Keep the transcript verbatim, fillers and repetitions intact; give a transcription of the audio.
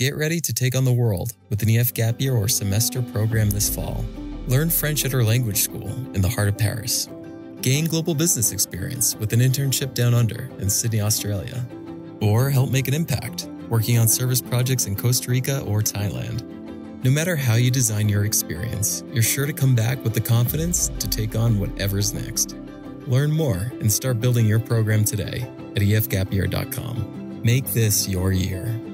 Get ready to take on the world with an E F Gap Year or semester program this fall. Learn French at our language school in the heart of Paris. Gain global business experience with an internship down under in Sydney, Australia. Or help make an impact working on service projects in Costa Rica or Thailand. No matter how you design your experience, you're sure to come back with the confidence to take on whatever's next. Learn more and start building your program today at e f gap year dot com. Make this your year.